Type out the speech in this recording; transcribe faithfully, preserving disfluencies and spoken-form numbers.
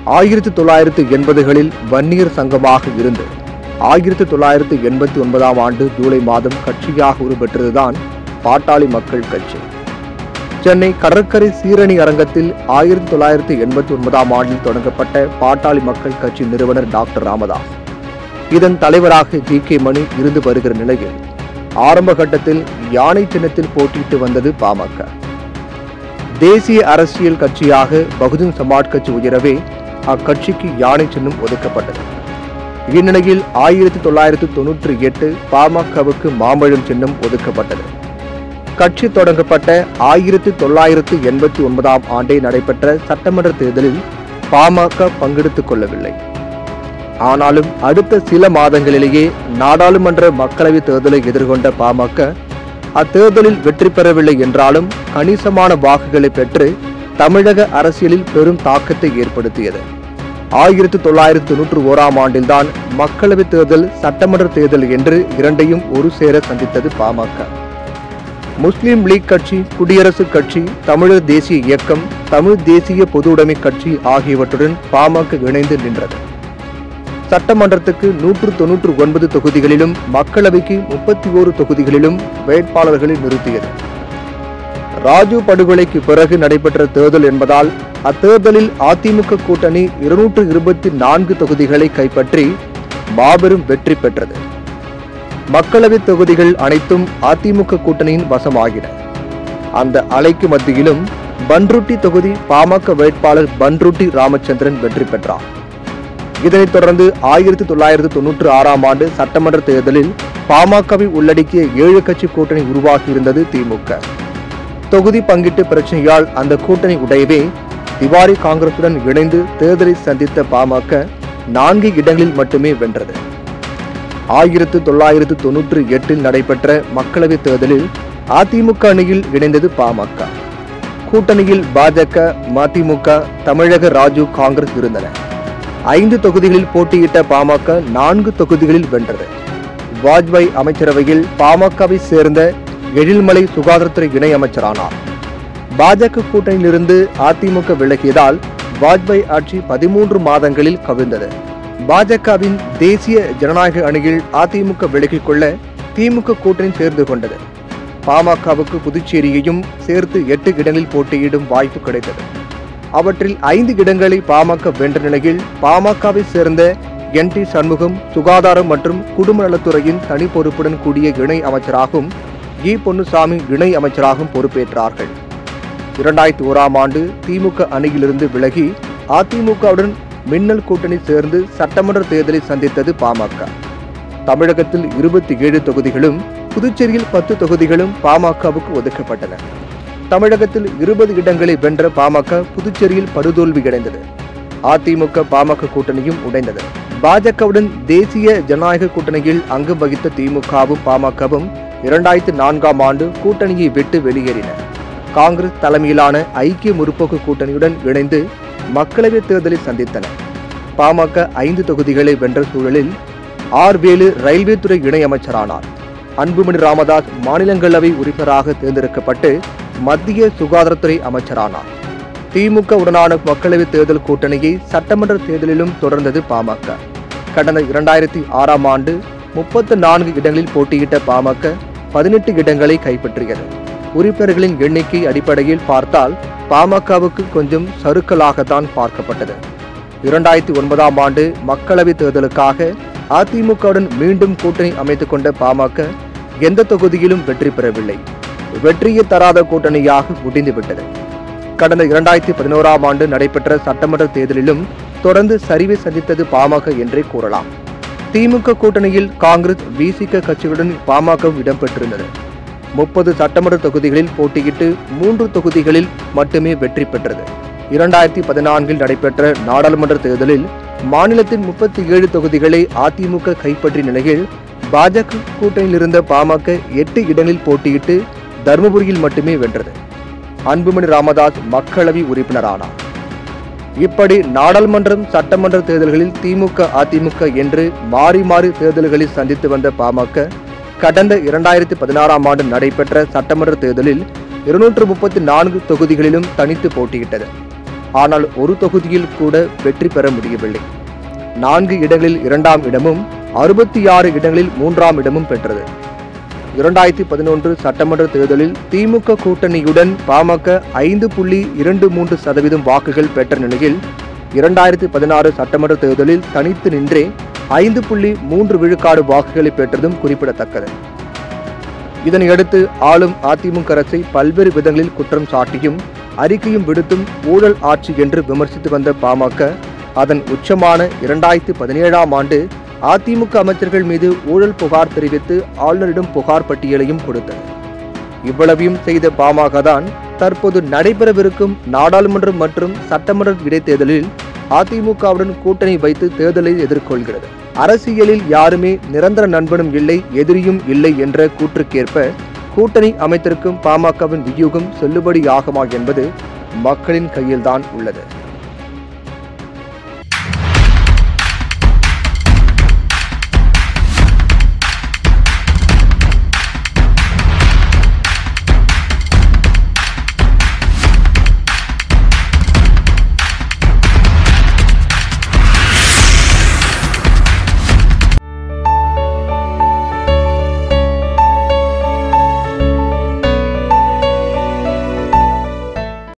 ஆயிரத்தி தொள்ளாயிரத்து எண்பதுகளில் வன்னியர் சங்கமாக இருந்து ஆயிரத்தி தொள்ளாயிரத்து எண்பத்தி ஒன்பதாம் ஆண்டு ஜூலை மாதம் கட்சியாக உருப்பெற்றதுதான் பாட்டாளி மக்கள் கட்சி. சென்னை கடற்கரை சீரணி அரங்கத்தில் ஆயிரத்தி தொள்ளாயிரத்து எண்பத்தி ஒன்பதாம் ஆண்டில் தொடங்கப்பட்ட பாட்டாளி மக்கள் கட்சி நிறுவனர் டாக்டர் ராமதாஸ், இதன் தலைவராக ஜி கே மணி இருந்து வருகிற நிலையில் ஆரம்ப கட்டத்தில் யானை சின்னத்தில் போட்டியிட்டு வந்தது பாமக. தேசிய அரசியல் கட்சியாக பகுஜன் சமாஜ் கட்சி உயரவே அக்கட்சிக்கு யானை சின்னம் ஒதுக்கப்பட்டது. இந்நிலையில் ஆயிரத்தி தொள்ளாயிரத்து தொன்னூற்றி எட்டு பாமகவுக்கு மாம்பழம் சின்னம் ஒதுக்கப்பட்டது. கட்சி தொடங்கப்பட்ட ஆயிரத்தி தொள்ளாயிரத்து எண்பத்தி ஒன்பதாம் ஆண்டே நடைபெற்ற சட்டமன்ற தேர்தலில் பாமக பங்கெடுத்துக் கொள்ளவில்லை. ஆனாலும் அடுத்த சில மாதங்களிலேயே நாடாளுமன்ற மக்களவைத் தேர்தலை எதிர்கொண்ட பாமக அத்தேர்தலில் வெற்றி பெறவில்லை என்றாலும் கணிசமான வாக்குகளை பெற்று தமிழக அரசியலில் பெரும் தாக்கத்தை ஏற்படுத்தியது. ஆயிரத்தி தொள்ளாயிரத்தி தொன்னூற்றி ஓராம் ஆண்டில்தான் மக்களவைத் தேர்தல், சட்டமன்ற தேர்தல் என்று இரண்டையும் ஒரு சேர சந்தித்தது பாமக. முஸ்லிம் லீக் கட்சி, குடியரசுக் கட்சி, தமிழர் தேசிய இயக்கம், தமிழ் தேசிய பொதுவுடைமை கட்சி ஆகியவற்றுடன் பாமக இணைந்து நின்றது. சட்டமன்றத்துக்கு நூற்று தொன்னூற்று ஒன்பது தொகுதிகளிலும் மக்களவைக்கு முப்பத்தி ஓரு தொகுதிகளிலும் வேட்பாளர்களை நிறுத்தியது. ராஜு படுகொலைக்கு பிறகு நடைபெற்ற தேர்தல் என்பதால் அத்தேர்தலில் அதிமுக கூட்டணி இருநூற்று இருபத்தி நான்கு தொகுதிகளை கைப்பற்றி மாபெரும் வெற்றி பெற்றது. மக்களவை தொகுதிகள் அனைத்தும் அதிமுக கூட்டணியின் வசமாகின. அந்த அலைக்கு மத்தியிலும் பன்ருட்டி தொகுதி பாமக வேட்பாளர் பன்ருட்டி ராமச்சந்திரன் வெற்றி பெற்றார். இதனைத் தொடர்ந்து ஆயிரத்தி தொள்ளாயிரத்து தொன்னூற்று ஆறாம் ஆண்டு சட்டமன்ற தேர்தலில் பாமகவை உள்ளடக்கிய ஏழு கட்சி கூட்டணி உருவாகியிருந்தது திமுக. தொகுதி பங்கீட்டு பிரச்சனையால் அந்த கூட்டணி உடையவே திவாரி காங்கிரசுடன் இணைந்து தேர்தலை சந்தித்த பாமக நான்கு இடங்களில் மட்டுமே வென்றது. ஆயிரத்து தொள்ளாயிரத்து தொன்னூற்றி எட்டில் நடைபெற்ற மக்களவைத் தேர்தலில் அதிமுக அணியில் இணைந்தது பாமக. கூட்டணியில் பாஜக, மதிமுக, தமிழக ராஜு காங்கிரஸ் இருந்தன. ஐந்து தொகுதிகளில் போட்டியிட்ட பாமக நான்கு தொகுதிகளில் வென்றது. வாஜ்பாய் அமைச்சரவையில் பாமகவை சேர்ந்த எழில்மலை சுகாதாரத்துறை இணை அமைச்சரானார். பாஜக கூட்டணியிலிருந்து அதிமுக விலகியதால் வாஜ்பாய் ஆட்சி பதிமூன்று மாதங்களில் கவிழ்ந்தது. பாஜகவின் தேசிய ஜனநாயக அணியில் அதிமுக விலகிக் கொள்ள திமுக கூட்டணி சேர்ந்து கொண்டது. பாமகவுக்கு புதுச்சேரியையும் சேர்த்து எட்டு இடங்களில் போட்டியிடும் வாய்ப்பு கிடைத்தது. அவற்றில் ஐந்து இடங்களை பாமக வென்ற நிலையில் பாமகவை சேர்ந்த என் டி சண்முகம் சுகாதாரம் மற்றும் குடும்ப நலத்துறையின் தனி பொறுப்புடன் கூடிய இணை அமைச்சராகவும் இ பொன்னுசாமி இணை அமைச்சராகவும் பொறுப்பேற்றார்கள். இரண்டாயிரத்தி ஓராம் ஆண்டு திமுக அணியிலிருந்து விலகி அதிமுகவுடன் மின்னல் கூட்டணி சேர்ந்து சட்டமன்ற தேர்தலை சந்தித்தது பாமக. தமிழகத்தில் இருபத்தி ஏழு தொகுதிகளும் புதுச்சேரியில் பத்து தொகுதிகளும் பாமகவுக்கு ஒதுக்கப்பட்டன. தமிழகத்தில் இருபது இடங்களை வென்ற பாமக புதுச்சேரியில் படுதோல்வி அடைந்தது. அதிமுக பாமக கூட்டணியும் உடைந்தது. பாஜகவுடன் தேசிய ஜனநாயக கூட்டணியில் அங்கம் வகித்த திமுகவும் பாமகவும் இரண்டாயிரத்தி நான்காம் ஆண்டு கூட்டணியை விட்டு வெளியேறின. காங்கிரஸ் தலைமையிலான ஐக்கிய முற்போக்கு கூட்டணியுடன் இணைந்து மக்களவைத் தேர்தலை சந்தித்தன. பாமக ஐந்து தொகுதிகளை வென்ற சூழலில் ஆர் வேலு ரயில்வே துறை இணை அமைச்சரானார். அன்புமணி ராமதாஸ் மாநிலங்களவை உறுப்பினராக தேர்ந்தெடுக்கப்பட்டு மத்திய சுகாதாரத்துறை அமைச்சரானார். திமுக உடனான மக்களவைத் தேர்தல் கூட்டணியை சட்டமன்ற தேர்தலிலும் தொடர்ந்தது பாமக. கடந்த இரண்டாயிரத்தி ஆறாம் ஆண்டு முப்பத்தி நான்கு இடங்களில் போட்டியிட்ட பாமக பதினெட்டு இடங்களை கைப்பற்றியது. உறுப்பினர்களின் எண்ணிக்கை அடிப்படையில் பார்த்தால் பாமகவுக்கு கொஞ்சம் சறுக்கலாகத்தான் பார்க்கப்பட்டது. இரண்டாயிரத்தி ஒன்பதாம் ஆண்டு மக்களவைத் தேர்தலுக்காக அதிமுகவுடன் மீண்டும் கூட்டணி அமைத்துக் கொண்ட பாமக எந்த தொகுதியிலும் வெற்றி பெறவில்லை. வெற்றியை தராத கூட்டணியாக முடிந்துவிட்டது. கடந்த இரண்டாயிரத்தி பதினோராம் ஆண்டு நடைபெற்ற சட்டமன்ற தேர்தலிலும் தொடர்ந்து சரிவை சந்தித்தது பாமக என்றே கூறலாம். திமுக கூட்டணியில் காங்கிரஸ், விசிக கட்சிகளுடன் பாமக இடம்பெற்றிருந்தது. முப்பது சட்டமன்ற தொகுதிகளில் போட்டியிட்டு மூன்று தொகுதிகளில் மட்டுமே வெற்றி பெற்றது. இரண்டாயிரத்தி பதினான்கில் நடைபெற்ற நாடாளுமன்ற தேர்தலில் மாநிலத்தின் முப்பத்தி ஏழு தொகுதிகளை அதிமுக கைப்பற்றிய நிலையில் பாஜக கூட்டணியில் இருந்த பாமக எட்டு இடங்களில் போட்டியிட்டு தருமபுரியில் மட்டுமே வென்றது. அன்புமணி ராமதாஸ் மக்களவை உறுப்பினரானார். இப்படி நாடாளுமன்றம், சட்டமன்ற தேர்தல்களில் திமுக, அதிமுக என்று மாறி மாறி தேர்தல்களில் சந்தித்து வந்த பாமக கடந்த இரண்டாயிரத்தி பதினாறாம் ஆண்டு நடைபெற்ற சட்டமன்ற தேர்தலில் இருநூற்று முப்பத்தி நான்கு தொகுதிகளிலும் தனித்து போட்டியிட்டது. ஆனால் ஒரு தொகுதியில் கூட வெற்றி பெற முடியவில்லை. நான்கு இடங்களில் இரண்டாம் இடமும் அறுபத்தி ஆறு இடங்களில் மூன்றாம் இடமும் பெற்றது. இரண்டாயிரத்தி பதினொன்று சட்டமன்ற தேர்தலில் திமுக கூட்டணியுடன் பாமக ஐந்து புள்ளி இரண்டு மூன்று சதவீதம் வாக்குகள் பெற்ற நிலையில் இரண்டாயிரத்தி பதினாறு சட்டமன்ற தேர்தலில் தனித்து நின்றே ஐந்து புள்ளி மூன்று விழுக்காடு வாக்குகளை பெற்றதும் குறிப்பிடத்தக்கது. இதனையடுத்து ஆளும் அதிமுக அரசை பல்வேறு விதங்களில் குற்றம் சாட்டியும் அறிக்கையும் விடுத்தும் ஊழல் ஆட்சி என்று விமர்சித்து வந்த பாமக அதன் உச்சமான இரண்டாயிரத்தி பதினேழாம் ஆண்டு அதிமுக அமைச்சர்கள் மீது ஊழல் புகார் தெரிவித்து ஆளுநரிடம் புகார் பட்டியலையும் கொடுத்தது. இவ்வளவையும் செய்த பாமக தான் தற்போது நடைபெறவிருக்கும் நாடாளுமன்றம் மற்றும் சட்டமன்ற இடைத்தேர்தலில் அதிமுகவுடன் கூட்டணி வைத்து தேர்தலை எதிர்கொள்கிறது. அரசியலில் யாருமே நிரந்தர நண்பனும் இல்லை, எதிரியும் இல்லை என்ற கூற்றுக்கேற்ப கூட்டணி அமைத்திருக்கும் பாமகவின் வியூகம் செல்லுபடியாகுமா என்பது மக்களின் கையில்தான் உள்ளது.